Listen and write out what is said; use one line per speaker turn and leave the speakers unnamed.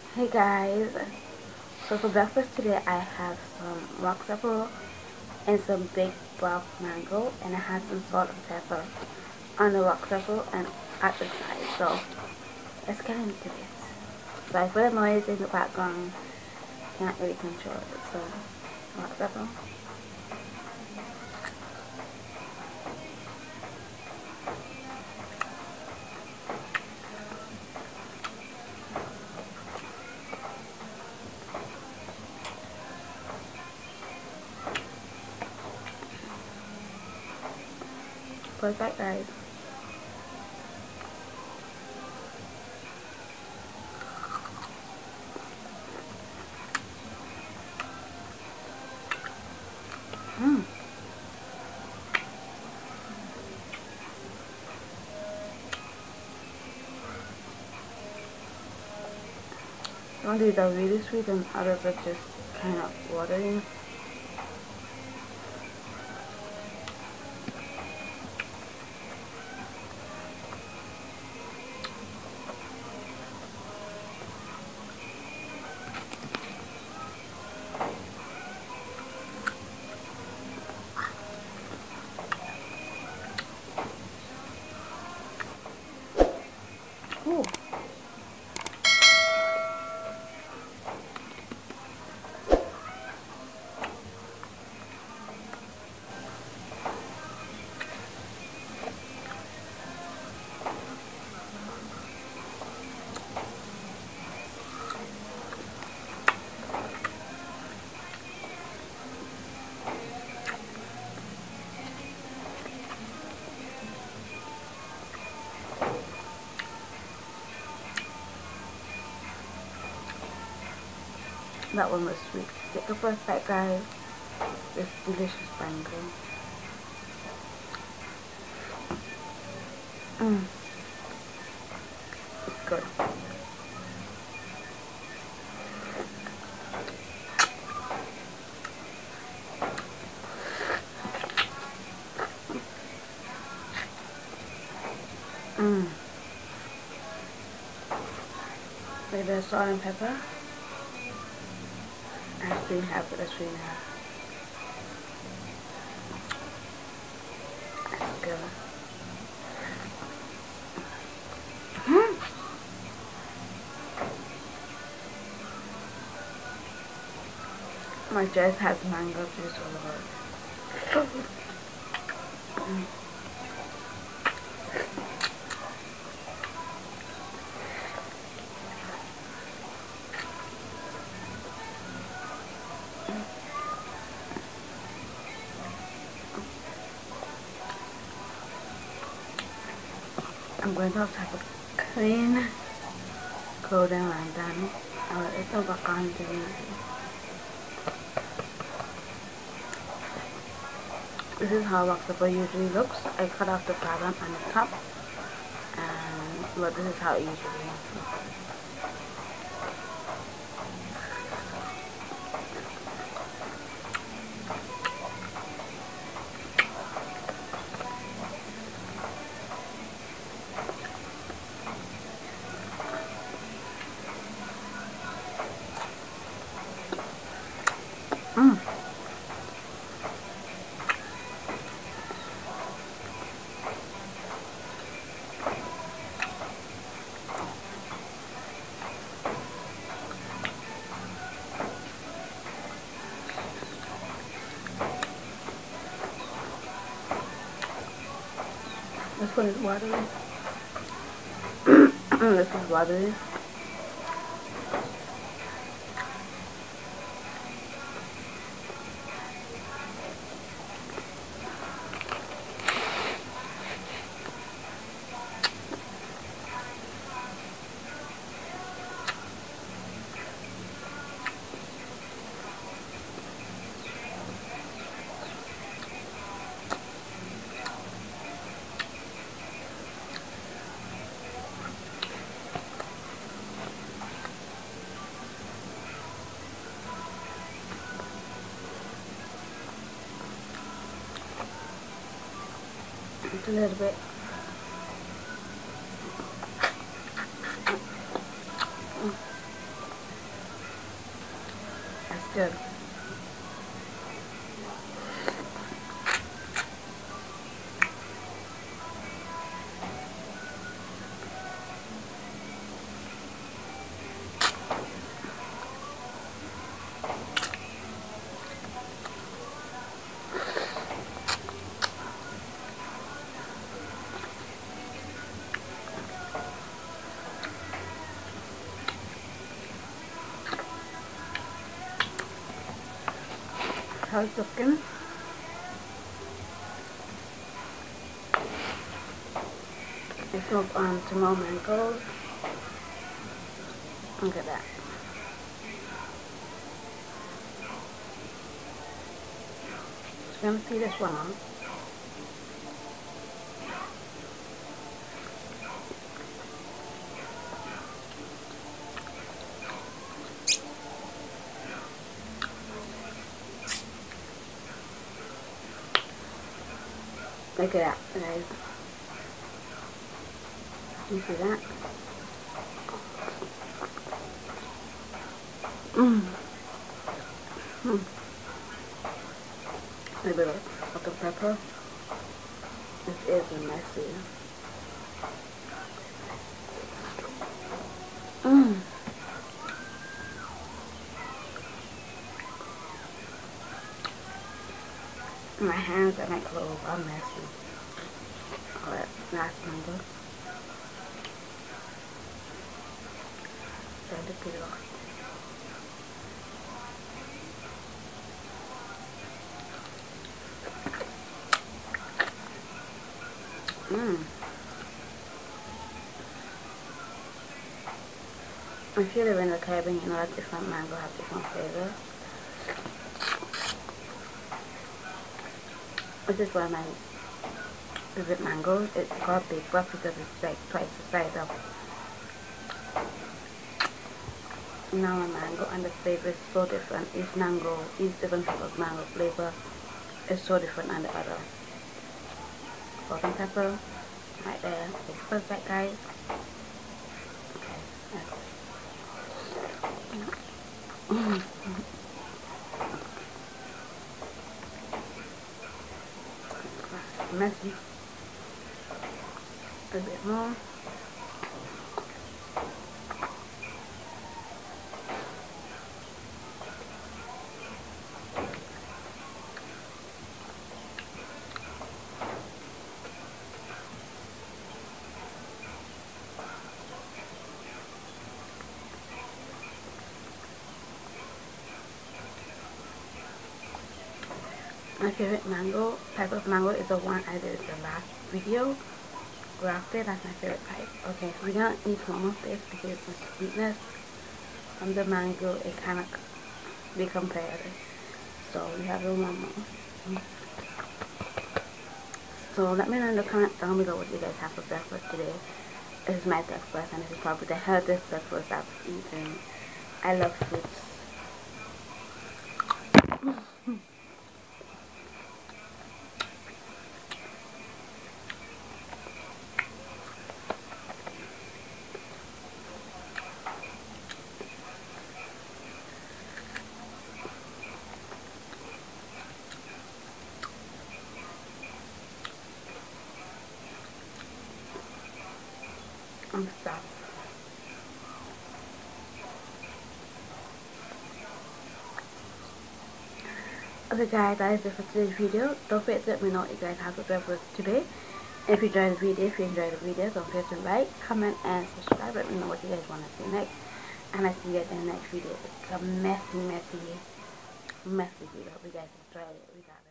Hey guys, so for breakfast today I have some rock pepper and some baked brown mango, and I have some salt and pepper on the rock pepper and at the side. So let's get into this. So I put a noise in the background, can't really control it. So rock pepper. Perfect guys. Mmm. Some of these are really sweet and others are just kind of watery. Ooh. That one was sweet. Get the first bite guys. This delicious mango. Mmm. It's good. Mmm. With the salt and pepper. And 3.5 with a 3.5. That's good. Mm. My dress has mango juice all over it. Mm. I'm going to have to clean clothing like that. It's over content. This is how rock pepper usually looks. I cut off the bottom and the top, and but this is how it usually looks. Mm. This one is watery. This is watery. Just a little bit. That's good. How it's looking. Let's move on to more mangoes. Look at that. Just gonna see this one on. Look at that, guys. You see that? A little bit of pepper. This is messy. My hands and my clothes are messy. Alright, last mango. Try to peel off. If you live in the Caribbean, you know that different mango have different flavors. This is one of my favorite mangoes. It's called Big Buck because it's like twice the size of normal mango, and the flavor is so different. Each different type of mango flavor is so different than the other. Salt and pepper, right there. It's perfect, guys. Okay, that's messy. A bit more. My favorite type of mango is the one I did in the last video. Grafted, that's my favorite type. Okay, so we're gonna need some of this because the sweetness from the mango is kind of be compared. So we have a little more. So let me know in the comments down below what you guys have for breakfast today. This is my breakfast, and this is probably the healthiest breakfast I've eaten. I love fruits. I'm stuffed. Okay guys, that is it for today's video. Don't forget to let me know what you guys have for breakfast today. And if you enjoyed the video, don't forget to like, comment, and subscribe. Let me know what you guys want to see next. And I'll see you guys in the next video. It's a messy video. Hope you guys enjoyed it. We got it.